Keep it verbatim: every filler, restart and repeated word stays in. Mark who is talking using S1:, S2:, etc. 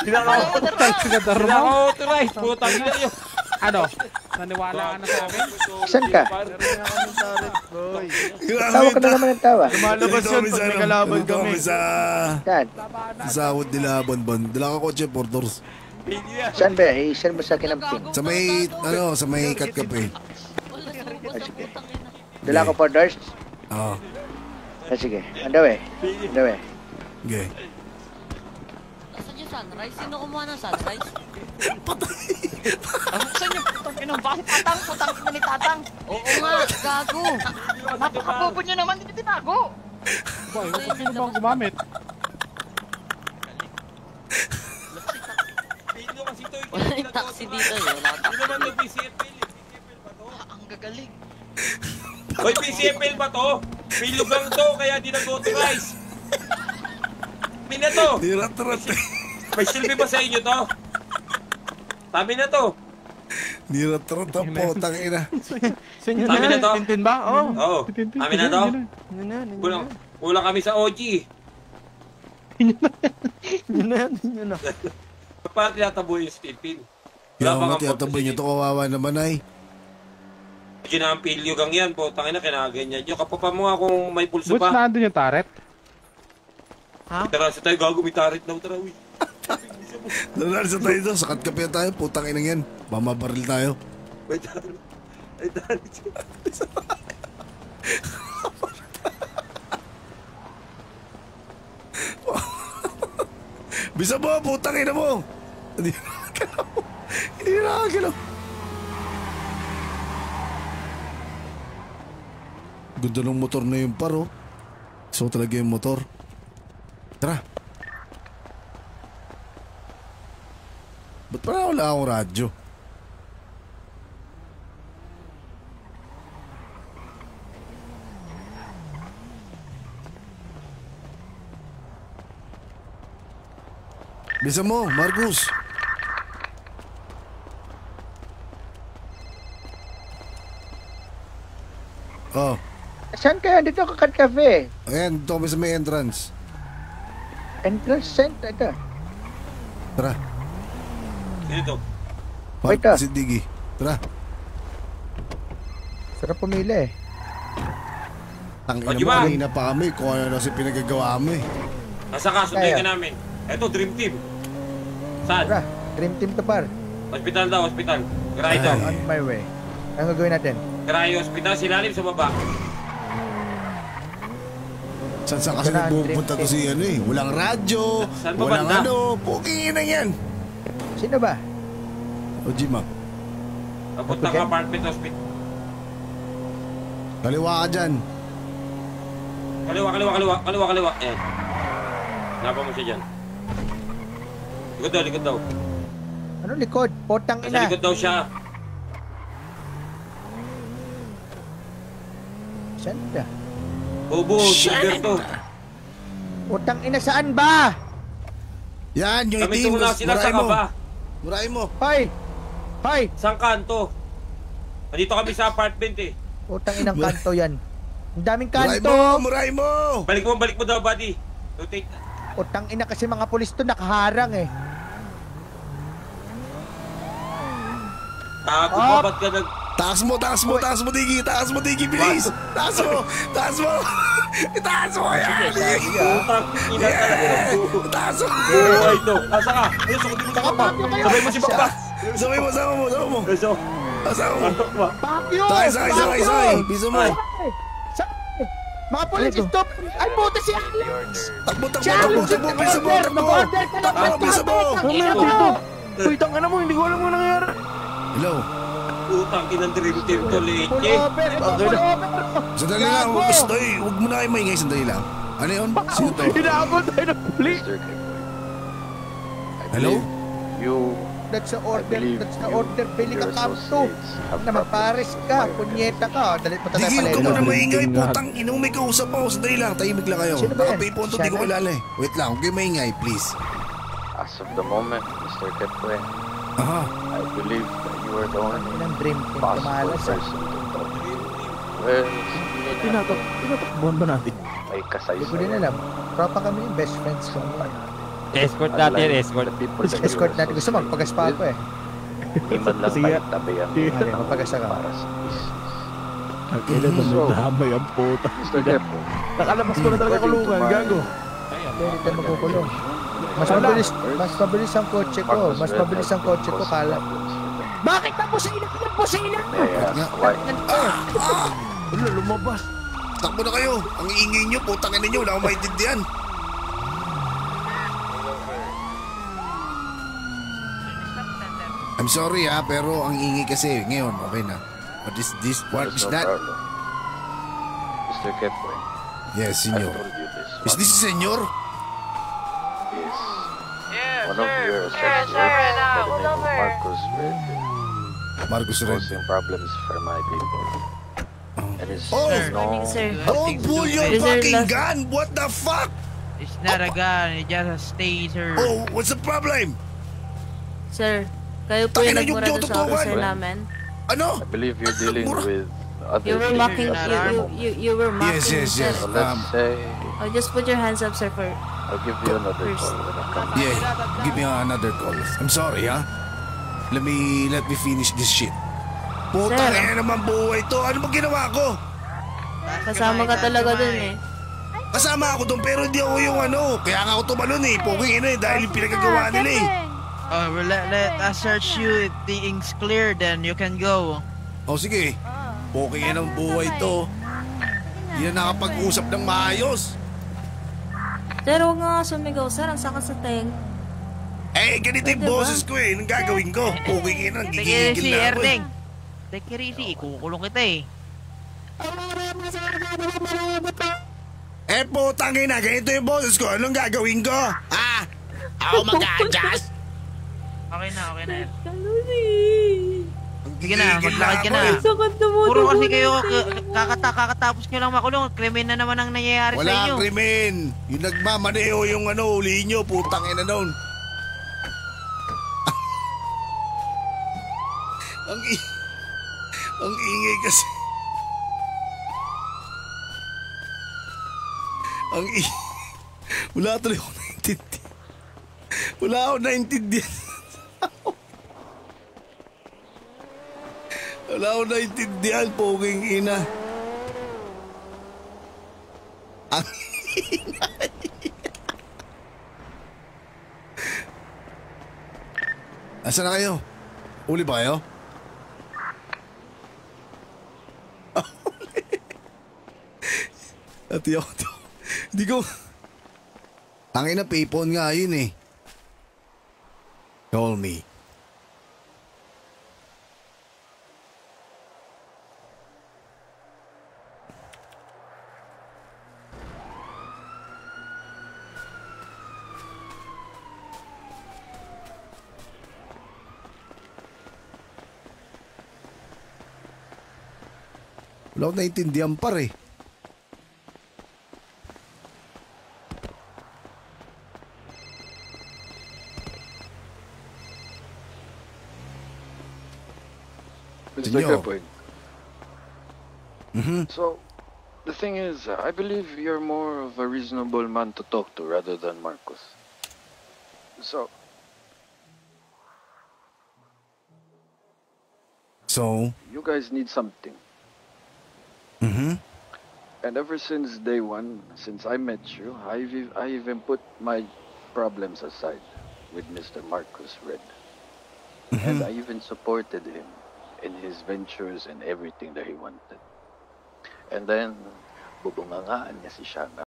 S1: Sinaka-authorize. Putang ina yun.
S2: Ano? Naniwala ka na sa amin?
S3: Saan ka? Tawa ka na naman ng tawa.
S4: Lumalabas yun pag may kalaban kami.
S5: Sa...
S3: Saan?
S5: Sa sahod nila, Bonbon. Dala ka kotse, four doors.
S3: Saan ba? I-send mo sa akin ang pin.
S5: Sa may, ano, sa may kat-kape.
S3: Ah, sige. Dala ko four doors?
S5: Oo.
S3: Ah, sige. On the way. On the way.
S5: Okay.
S6: Asan yung sunrise? Sino kumuha ng sunrise?
S5: Patay!
S6: Ang buksan niyo, putang inang bakit tatang? Putang ina ni tatang. Oo nga, gago. Napakabobo niyo naman, hindi tinago.
S2: Boy, sino bang gumamit?
S6: Wala yung taxi dito eh. Wala yung taxi.
S1: Ano naman yung P C F L?
S6: Ang gagaling.
S1: Hoy, P C F L ba to? Pilugang to, kaya di nag-authorize. Sabi na to.
S5: Nirat-rat eh.
S1: May silbi ba sa inyo to? Sabi na to.
S5: Nirat-rat ang potang ina.
S2: Sinyo
S1: Sabi na to.
S2: Tintin ba? Oo.
S1: Oo. Sabi na to. Kulang, kulang kami sa O G.
S4: Yun na yan, yun na.
S1: Paano tinataboy yung steel pin?
S5: Kaya mga tiyataboy nyo to, kawawa naman ay.
S1: Ginampilyo gang yan, potang ina, kinaganyan nyo. Kapapa mo nga kung may pulso
S2: Boots
S1: pa.
S2: na andun yung turret?
S4: Ha?
S1: Tara, sa tayo gago, may tarit daw, tara, uy.
S5: Nanar sa tayo doon, sakat kape tayo, putang inang yan. Mamabaril tayo.
S1: May tarit. May tarit.
S5: Bisa mo, putang ina mo. Hindi nakakalaw. Hindi nakakalaw. Ganda ng motor na yung paro. So talaga yung motor. Tara. Ba't parang wala akong radyo? Bisa mo, Marcus. Oh.
S3: Saan ka? Dito ka Cat Cafe.
S5: Ayan, dito kami sa may entrance.
S3: Entrance center ito.
S5: Tara.
S1: Dito.
S3: Wait, ah.
S5: Si Diggy. Tara.
S3: Sarap pumili eh.
S5: Tangina
S1: O,
S5: mo,
S1: di ba?
S5: kanina pa kami kung ano na si pinagagawa mo eh.
S1: Nasa kasunday
S3: Kaya.
S1: ka namin. Eto, Dream Team. Saan?
S3: Tara, dream team to par.
S1: Hospital daw, hospital. Garahe daw.
S3: On my way. Ano gagawin natin?
S1: Garahe hospital, silalim sa baba.
S5: Saan saan kasi
S3: Tara,
S5: nagpupunta to
S3: dream
S5: si ano eh. Walang radyo.
S1: Saan ba
S5: Walang
S1: banda?
S5: ano. Puking na yan.
S3: Sino ba?
S5: O Jima,
S1: Papunta ka apartment hospital.
S5: kaliwa ka dyan.
S1: Kaliwa, kaliwa, kaliwa, kaliwa, kaliwa. Ayan. Napa mo siya dyan. Likod daw, likod daw.
S3: Ano likod? Potang
S1: Nasa
S3: ina.
S1: likod daw siya.
S3: Saan ka?
S1: Bobo, silver to.
S3: Potang ina saan ba?
S5: Yan, yung
S1: Kami
S5: itim.
S1: tumuna sila sa
S5: Murahin mo.
S1: kaba.
S5: Murahin mo.
S3: Hoy! Hoy!
S1: Isang kanto. Nandito kami sa apartment eh.
S3: Potang inang kanto yan. Ang daming
S5: Murahin mo.
S3: kanto.
S5: Murahin mo.
S1: Balik mo, balik mo daw, buddy. Rotate.
S3: Potang ina kasi mga pulis to nakaharang eh.
S1: Tago
S3: Up.
S1: pa, ba't ka nag...
S5: Taas mo, taas mo, taas mo, Diggy. Taas mo, Diggy, bilis. Taas mo. Taas mo. Itaas mo yan.
S1: Putang ina talaga.
S5: Taas mo.
S1: Oh, ito. Asa ka? Ayun, sukundin mo si Papa. Sabay mo si Papa.
S5: Sabay mo, sama mo, sama mo.
S1: Ayun,
S5: Sama mo.
S3: Pakyo!
S5: Sakay, sakay, sakay, sakay. Bisa mo.
S1: Ay.
S3: Sakay! Mga pulis, stop! Ay, buta si Alex!
S5: Takbo, takbo,
S3: Si
S5: takbo,
S3: Alex!
S5: takbo, bisa mo,
S3: Mag-order!
S5: takbo.
S3: Mag-order ka lang!
S5: Takbo, bisa mo.
S4: Mamaya dito. Uy, tangana mo, hindi ko alam kung nangyari.
S5: Hello.
S1: Putang inang dream team to,
S3: Full
S1: leche.
S3: over! Ito, full over!
S5: Sandali lang.
S3: Gago!
S5: Basta, eh, huwag mo na kayo maingay. Sandali lang. Ano yun? Sino to?
S4: Hinahabol tayo ng police.
S7: Mister Kipling, I
S5: Hello?
S7: believe You
S3: That's the
S7: I
S3: order!
S7: believe
S3: That's the
S7: you
S3: order! Bili ka
S7: your
S3: kamto!
S7: associates have
S3: Naman,
S7: properly
S3: pares ka!
S7: acquired
S3: Punyeta ka! Dalit mo tayo
S5: Diggy, huwag ka
S3: paleno!
S5: muna maingay.
S2: Nga.
S5: Putang inong may kausap ako. Sandali lang. Tahimik lang kayo.
S3: Sino ba yan?
S5: Nakapipon to, di ko
S3: Siya na?
S5: kilala eh. Wait lang. Huwag kayo maingay, please.
S7: As of the moment, Mister Kipling,
S5: Aha.
S7: I believe that you are the only
S3: Ang dream team
S7: possible
S3: kumalas ah!
S7: person to talk to. Well, hindi na
S4: Tinatak, tinatakbuhan ba natin?
S7: may
S3: Hindi ko din
S7: kasaysayan.
S3: alam. Tropa kami yung best friends ko.
S4: Escort natin,
S7: Unlike
S4: escort.
S7: the people that you
S3: Escort natin. Gusto
S7: associate
S3: magpagas pa ako eh.
S7: with, Di man lang
S4: Sige.
S7: tayo tabihan
S3: Ano, magpagas ka.
S7: para sa business.
S2: Ang ina na
S7: So,
S2: damay ang puta.
S7: Mister Depo,
S2: Nakalabas ko na talaga kulungan, gago.
S3: Pwede tayo makukulong. Mas mabilis, mas mabilis ang kotse ko.
S7: Marcos
S3: Mas
S7: Red
S3: mabilis
S7: has
S3: ang kotse ko,
S7: caused
S3: kala.
S7: problems with them.
S3: Bakit na po sa ina? Ano po sa ina?
S7: May I ask why?
S2: Wala, lumabas.
S5: Takbo na kayo. Ang ingay nyo, putang ina nyo. Wala akong maintindihan. I'm sorry ha, pero ang ingay kasi ngayon, okay na. What is this? What
S7: There's
S5: is
S7: no
S5: that?
S7: problem. Mister Kepoy,
S5: Yes,
S7: I
S5: senyor.
S7: told you this.
S5: Is this senyor?
S7: Is
S6: Yeah,
S7: one of your
S6: sir.
S7: associates
S6: sir,
S7: by the
S6: now,
S7: name
S6: pull
S7: of
S6: over.
S7: Marcos Red
S5: Marcos Red.
S7: causing problems for my people. And it's
S5: Oh!
S7: no...
S8: Morning, sir.
S5: Don't pull your
S8: Is there
S5: fucking
S8: last-
S5: gun! What the fuck?
S9: It's not a gun, it's just a taser.
S5: Oh, what's the problem?
S8: Sir, kayo po yung
S5: Takinan yung
S8: nagmura doon sa
S5: tututukan.
S8: officer namin.
S5: Ano?
S7: I believe you're dealing
S5: Mura.
S7: with other
S8: You were
S7: things
S8: mocking,
S7: at
S8: you,
S7: the
S8: you,
S7: moment.
S8: you, you were mocking,
S5: Yes, yes,
S8: sir.
S5: yes.
S7: So let's
S5: Um,
S7: say
S8: Oh, just put your hands up, sir, for...
S7: I'll give you another
S8: First.
S7: call when I come back.
S5: Yeah, give me another call. I'm sorry ha. Let me, let me finish this shit. Putang
S8: Sir.
S5: ina naman buhay to. Ano ba ginawa ko?
S8: Kasama ka talaga dun eh.
S5: Kasama ako doon pero hindi ako yung ano. Kaya nga ako tumalon eh. Puging ina eh. Dahil yung pinagagawa nila eh.
S9: Oh, well, let, let us search you. If the ink's clear, then you can go.
S5: O sige. Puging ina ng buhay to. Hindi na nakapag-usap ng maayos.
S8: Sir, huwag nga nga sumigaw, sir. Ang sakit sa teng.
S5: Eh, ganito yung
S8: Diba?
S5: boses ko eh. Anong gagawin ko? Puging ina.
S9: Take it
S5: Gigigil
S9: easy,
S5: na ako eh.
S9: Erding. Take it easy. Ikukulong kita eh.
S5: Eh, putang ina. Ganito yung boses ko. Anong gagawin ko? Ha? Ako mag-a-adjust?
S9: Okay na, okay na.
S5: Ang
S9: Sige na,
S5: gigigil
S9: maglakad ka
S5: ako
S9: na.
S5: eh.
S8: Sakit na mo.
S9: Puro kasi kayo, k- kakata, kakatapos nyo lang makulong. Krimen na naman ang nangyayari sa
S5: Wala
S9: inyo.
S5: ang krimen. Yung nagmamaneo yung ano, uli nyo, putang ina nun. ang i- ang ingay kasi. Ang i... Wala tuloy ako naintindihan. Wala ako naintindihan. Wala ako naintindihan, poging ina. Ang ingay. Nasaan na kayo? Uli ba kayo? Ati ako to. Hindi ko... Tangin na payphone nga yun eh. Call me. Wala ko naiintindihan par eh.
S7: Mister
S5: Senyor.
S7: Kepoy.
S5: Mhm.
S7: So, the thing is, uh, I believe you're more of a reasonable man to talk to rather than Marcos. So,
S5: So,
S7: you guys need something.
S5: mhm.
S7: And ever since day one, since I met you, I've, ev- I even put my problems aside with Mister Marcos Red. And I even supported him in his ventures and everything that he wanted. And then, bubungangaan niya si Shana.